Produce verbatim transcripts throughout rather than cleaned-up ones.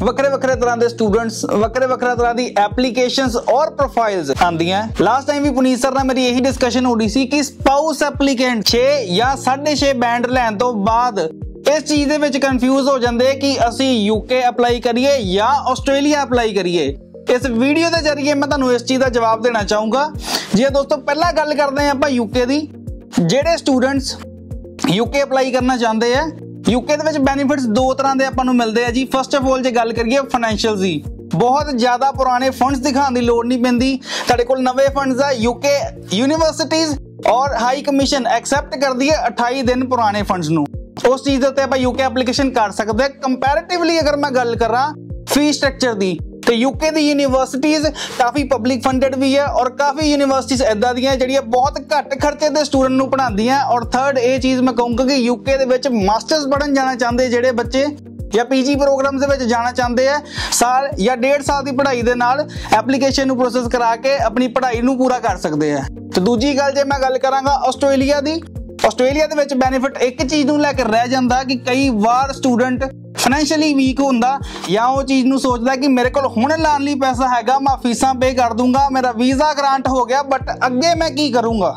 ਵੱਖਰੇ ਵੱਖਰੇ ਤਰ੍ਹਾਂ ਦੇ ਸਟੂਡੈਂਟਸ, ਵੱਖਰੇ ਵੱਖਰੇ ਤਰ੍ਹਾਂ ਦੀ ਐਪਲੀਕੇਸ਼ਨਸ ਔਰ ਪ੍ਰੋਫਾਈਲਸ ਆਉਂਦੀਆਂ। ਲਾਸਟ ਟਾਈਮ ਵੀ ਪੁਨੀਤ ਸਰ ਨਾਲ ਮੇਰੀ ਇਹੀ ਡਿਸਕਸ਼ਨ ਹੋ ਰਹੀ ਸੀ ਕਿ ਸਪਾਊਸ ਐਪਲੀਕੈਂਟ ਛੇ ਜਾਂ ਸਾਢੇ ਛੇ ਬੈਂਡ ਲੈਣ ਤੋਂ ਬਾਅਦ ਇਸ ਚੀਜ਼ ਦੇ ਵਿੱਚ ਕਨਫਿਊਜ਼ ਹੋ ਜਾਂਦੇ ਕਿ ਅਸੀਂ ਯੂਕੇ ਅਪਲਾਈ ਕਰੀਏ ਜਾਂ ਆਸਟ੍ਰੇਲੀਆ ਅਪਲਾਈ ਕਰੀਏ। ਇਸ ਵੀਡੀਓ ਦੇ ਜ਼ਰੀਏ ਮੈਂ ਤੁਹਾਨੂੰ ਇਸ ਚੀਜ਼ ਦਾ ਜਵਾਬ ਦੇਣਾ ਚਾਹੂੰਗਾ। ਜੀ ਦੋਸਤੋ, ਪਹਿਲਾਂ ਗੱਲ ਕਰਦੇ ਹਾਂ ਆਪਾਂ ਯੂਕੇ ਦੀ। ਜਿਹੜੇ ਸਟੂਡੈਂਟਸ ਯੂਕੇ ਅਪਲਾਈ ਕਰਨਾ ਚਾਹੁੰਦੇ ਆ, ਯੂਕੇ ਦੇ ਵਿੱਚ ਬੈਨੀਫਿਟਸ ਦੋ ਤਰ੍ਹਾਂ ਦੇ ਆਪਾਂ ਨੂੰ ਮਿਲਦੇ ਆ ਜੀ। ਫਸਟ ਆਫ ਆਲ ਜੇ ਗੱਲ ਕਰੀਏ ਫਾਈਨੈਂਸ਼ੀਅਲ ਦੀ, ਬਹੁਤ ਜ਼ਿਆਦਾ ਪੁਰਾਣੇ ਫੰਡਸ ਦਿਖਾਉਣ ਦੀ ਲੋੜ ਨਹੀਂ ਪੈਂਦੀ। ਤੁਹਾਡੇ ਕੋਲ ਨਵੇਂ ਫੰਡਸ ਆ। ਯੂਕੇ ਯੂਨੀਵਰਸਿਟੀਜ਼ ਔਰ ਹਾਈ ਕਮਿਸ਼ਨ ਐਕਸੈਪਟ ਕਰਦੀ ਹੈ ਅਠਾਈ ਦਿਨ ਪੁਰਾਣੇ ਫੰਡਸ ਨੂੰ। ਉਸ ਚੀਜ਼ ਦੇ ਉੱਤੇ ਆਪਾਂ ਯੂਕੇ ਐਪਲੀਕੇਸ਼ਨ ਕਰ ਸਕਦੇ ਹਾਂ। ਕੰਪੈਰੀਟਿਵਲੀ ਅਗਰ ਮੈਂ ਗੱਲ ਕਰਾਂ ਫੀ ਸਟਰਕਚਰ ਦੀ, ਤੇ ਯੂਕੇ ਦੀ ਯੂਨੀਵਰਸਿਟੀਜ਼ ਕਾਫੀ ਪਬਲਿਕ ਫੰਡਡ ਵੀ ਹੈ ਔਰ ਕਾਫੀ ਯੂਨੀਵਰਸਿਟੀਜ਼ ਇਦਾਂ ਦੀਆਂ ਜਿਹੜੀਆਂ ਬਹੁਤ ਘੱਟ ਖਰਚੇ ਦੇ ਸਟੂਡੈਂਟ ਨੂੰ ਪੜ੍ਹਾਉਂਦੀਆਂ। ਔਰ ਥਰਡ ਇਹ ਚੀਜ਼ ਮੈਂ ਕਹੂੰਗਾ ਕਿ ਯੂਕੇ ਦੇ ਵਿੱਚ ਮਾਸਟਰਸ ਪੜ੍ਹਨ ਜਾਣਾ ਚਾਹੁੰਦੇ ਜਿਹੜੇ ਬੱਚੇ ਜਾਂ ਪੀਜੀ ਪ੍ਰੋਗਰਾਮਸ ਦੇ ਵਿੱਚ ਜਾਣਾ ਚਾਹੁੰਦੇ ਆ, ਸਾਲ ਜਾਂ ਡੇਢ ਸਾਲ ਦੀ ਪੜ੍ਹਾਈ ਦੇ ਨਾਲ ਐਪਲੀਕੇਸ਼ਨ ਨੂੰ ਪ੍ਰੋਸੈਸ ਕਰਾ ਕੇ ਆਪਣੀ ਪੜ੍ਹਾਈ ਨੂੰ ਪੂਰਾ ਕਰ ਸਕਦੇ ਆ। ਤੇ ਦੂਜੀ ਗੱਲ ਜੇ ਮੈਂ ਗੱਲ ਕਰਾਂਗਾ ਆਸਟ੍ਰੇਲੀਆ ਦੀ, ਆਸਟ੍ਰੇਲੀਆ ਦੇ ਵਿੱਚ ਬੈਨੀਫਿਟ ਇੱਕ ਚੀਜ਼ ਨੂੰ ਲੈ ਕੇ ਰਹਿ ਜਾਂਦਾ ਕਿ ਕਈ ਵਾਰ ਸਟੂਡੈਂਟ ਫਾਈਨੈਂਸ਼ੀਅਲੀ ਵੀਕ ਹੁੰਦਾ ਜਾਂ ਉਹ ਚੀਜ਼ ਨੂੰ ਸੋਚਦਾ ਕਿ ਮੇਰੇ ਕੋਲ ਹੁਣ ਲਾਣ ਲਈ ਪੈਸਾ ਹੈਗਾ, ਮੈਂ ਫੀਸਾਂ ਪੇ ਕਰ ਦੂੰਗਾ, ਮੇਰਾ ਵੀਜ਼ਾ ਗ੍ਰਾਂਟ ਹੋ ਗਿਆ, ਬਟ ਅੱਗੇ ਮੈਂ ਕੀ ਕਰੂੰਗਾ।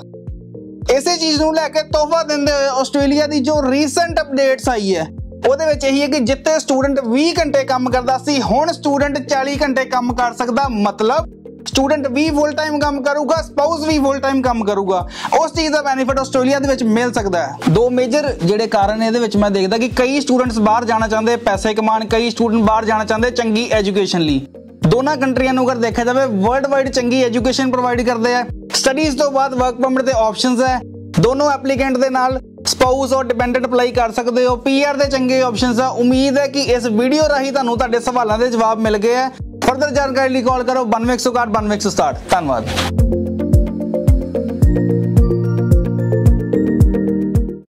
ਇਸੇ ਚੀਜ਼ ਨੂੰ ਲੈ ਕੇ ਤੋਹਫਾ ਦਿੰਦੇ ਹੋਏ ਆਸਟ੍ਰੇਲੀਆ ਦੀ ਜੋ ਰੀਸੈਂਟ ਅਪਡੇਟਸ ਆਈ ਹੈ ਉਹਦੇ ਵਿੱਚ ਇਹੀ ਹੈ ਕਿ ਜਿੱਥੇ ਸਟੂਡੈਂਟ ਵੀਹ ਘੰਟੇ ਕੰਮ ਕਰਦਾ ਸੀ, ਹੁਣ ਸਟੂਡੈਂਟ ਚਾਲੀ ਘੰਟੇ ਕੰਮ ਕਰ ਸਕਦਾ। ਮਤਲਬ ਸਟੂਡੈਂਟ ਵੀ ਫੁੱਲ ਟਾਈਮ ਕੰਮ ਕਰੂਗਾ, ਸਪਾਊਸ ਵੀ ਫੁੱਲ ਟਾਈਮ ਕੰਮ ਕਰੂਗਾ। ਉਸ ਚੀਜ਼ ਦਾ ਬੈਨੀਫਿਟ ਆਸਟ੍ਰੇਲੀਆ ਦੇ ਵਿੱਚ ਮਿਲ ਸਕਦਾ ਹੈ। ਦੋ ਮੇਜਰ ਜਿਹੜੇ ਕਾਰਨ ਇਹਦੇ ਵਿੱਚ ਮੈਂ ਦੇਖਦਾ ਕਿ ਕਈ ਸਟੂਡੈਂਟਸ ਬਾਹਰ ਜਾਣਾ ਚਾਹੁੰਦੇ ਪੈਸੇ ਕਮਾਉਣ, ਕਈ ਸਟੂਡੈਂਟ ਬਾਹਰ ਜਾਣਾ ਚਾਹੁੰਦੇ ਚੰਗੀ ਐਜੂਕੇਸ਼ਨ ਲਈ। ਦੋਨਾਂ ਕੰਟਰੀਆਂ ਨੂੰ ਅਗਰ ਦੇਖਿਆ ਜਾਵੇ ਵਰਲਡ ਵਾਈਡ ਚੰਗੀ ਐਜੂਕੇਸ਼ਨ ਪ੍ਰੋਵਾਈਡ ਕਰਦੇ ਆ। ਸਟੱਡੀਜ਼ ਤੋਂ ਬਾਅਦ ਵਰਕ ਪਰਮਿਟ ਦੇ ਆਪਸ਼ਨਸ ਹੈ। ਦੋਨੋਂ ਐਪਲੀਕੈਂਟ ਦੇ ਨਾਲ ਸਪਾਊਸ ਔਰ ਡਿਪੈਂਡੈਂਟ ਅਪਲਾਈ ਕਰ ਸਕਦੇ ਹੋ। ਪੀਆਰ ਦੇ ਚੰਗੇ ਆਪਸ਼ਨਸ ਆ। ਉਮੀਦ ਹੈ ਕਿ ਇਸ ਵੀਡੀਓ ਰਾਹੀਂ ਤੁਹਾਨੂੰ ਤੁਹਾਡੇ ਸਵਾਲਾਂ ਦੇ ਜਵਾਬ ਮਿਲ ਗਏ ਆ। ਫਰਦਰ ਜਾਣਕਾਰੀ ਲਈ ਕਾਲ ਕਰੋ ਬਾਨਵੇਂ ਇੱਕ ਸੌ ਇਕਾਹਠ ਬਾਨਵੇਂ ਇੱਕ ਸੌ ਸਤਾਹਠ। ਧੰਨਵਾਦ।